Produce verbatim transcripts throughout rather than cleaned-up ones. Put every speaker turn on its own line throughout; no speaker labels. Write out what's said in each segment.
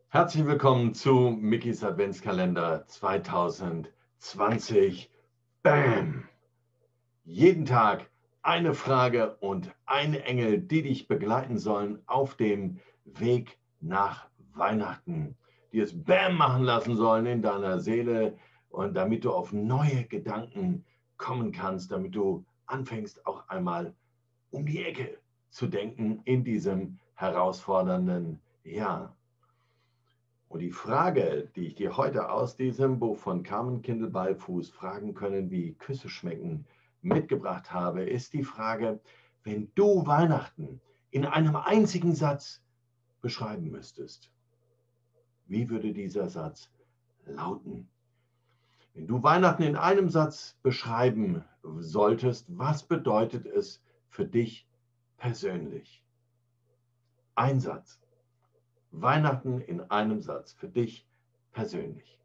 Herzlich willkommen zu Mickeys Adventskalender zweitausendzwanzig. Bam! Jeden Tag eine Frage und ein Engel, die dich begleiten sollen auf dem Weg nach Weihnachten, die es Bam machen lassen sollen in deiner Seele und damit du auf neue Gedanken kommen kannst, damit du anfängst auch einmal um die Ecke zu denken in diesem herausfordernden Jahr. Und die Frage, die ich dir heute aus diesem Buch von Carmen Kindel-Ballfuß, Fragen können, wie Küsse schmecken, mitgebracht habe, ist die Frage: Wenn du Weihnachten in einem einzigen Satz beschreiben müsstest, wie würde dieser Satz lauten? Wenn du Weihnachten in einem Satz beschreiben solltest, was bedeutet es für dich persönlich? Ein Satz. Weihnachten in einem Satz für dich persönlich.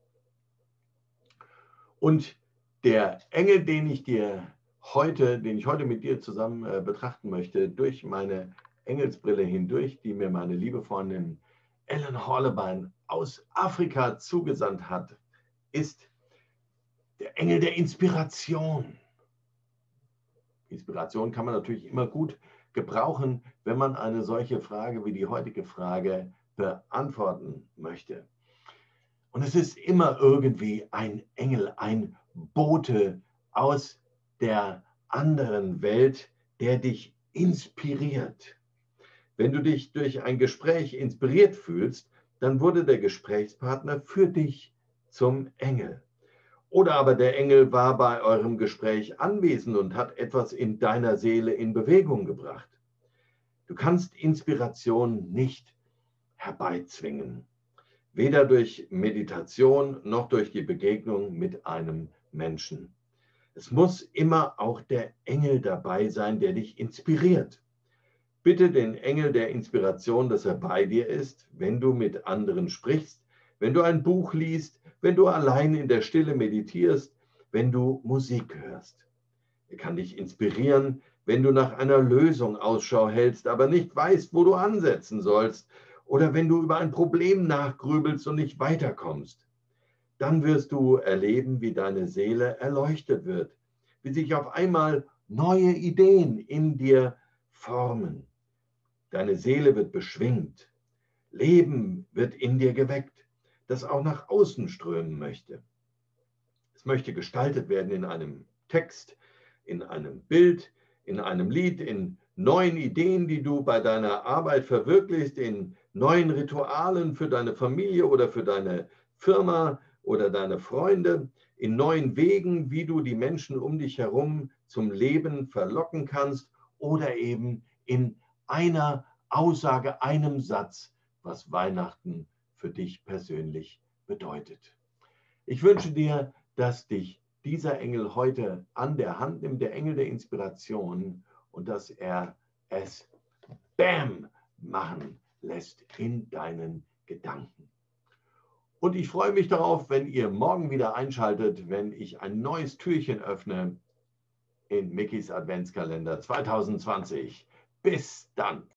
Und der Engel, den ich dir heute, den ich heute mit dir zusammen äh, betrachten möchte, durch meine Engelsbrille hindurch, die mir meine liebe Freundin Ellen Horlebein aus Afrika zugesandt hat, ist der Engel der Inspiration. Inspiration kann man natürlich immer gut gebrauchen, wenn man eine solche Frage wie die heutige Frage beantworten möchte. Und es ist immer irgendwie ein Engel, ein Bote aus der anderen Welt, der dich inspiriert. Wenn du dich durch ein Gespräch inspiriert fühlst, dann wurde der Gesprächspartner für dich zum Engel. Oder aber der Engel war bei eurem Gespräch anwesend und hat etwas in deiner Seele in Bewegung gebracht. Du kannst Inspiration nicht herbeizwingen. Weder durch Meditation noch durch die Begegnung mit einem Menschen. Es muss immer auch der Engel dabei sein, der dich inspiriert. Bitte den Engel der Inspiration, dass er bei dir ist, wenn du mit anderen sprichst, wenn du ein Buch liest, wenn du allein in der Stille meditierst, wenn du Musik hörst. Er kann dich inspirieren, wenn du nach einer Lösung Ausschau hältst, aber nicht weißt, wo du ansetzen sollst, oder wenn du über ein Problem nachgrübelst und nicht weiterkommst. Dann wirst du erleben, wie deine Seele erleuchtet wird, wie sich auf einmal neue Ideen in dir formen. Deine Seele wird beschwingt. Leben wird in dir geweckt, das auch nach außen strömen möchte. Es möchte gestaltet werden in einem Text, in einem Bild, in einem Lied, in neuen Ideen, die du bei deiner Arbeit verwirklichst, in neuen Ritualen für deine Familie oder für deine Firma oder deine Freunde, in neuen Wegen, wie du die Menschen um dich herum zum Leben verlocken kannst oder eben in einer Aussage, einem Satz, was Weihnachten für dich persönlich bedeutet. Ich wünsche dir, dass dich dieser Engel heute an der Hand nimmt, der Engel der Inspiration, und dass er es Bam machen lässt in deinen Gedanken. Und ich freue mich darauf, wenn ihr morgen wieder einschaltet, wenn ich ein neues Türchen öffne in Mickeys Adventskalender zweitausendzwanzig. Bis dann!